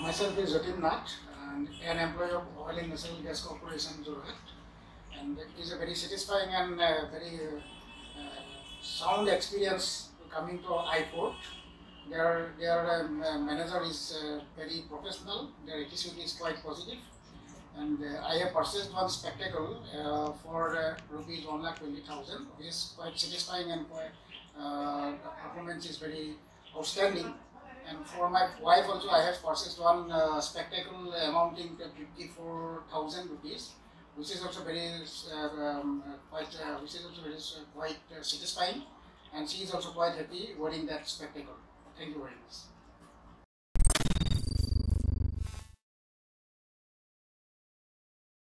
Myself is Jatin Nath, and an employee of Oil and Natural Gas Corporation, Jorhat. And it is a very satisfying and very sound experience coming to iPort. Their manager is very professional. Their attitude is quite positive. And I have purchased one spectacle for rupees 1,20,000, which is quite satisfying, and quite, the performance is very outstanding. And for my wife also, I have purchased one spectacle amounting to 54,000 rupees, which is also very quite satisfying, and she is also quite happy wearing that spectacle. Thank you very much.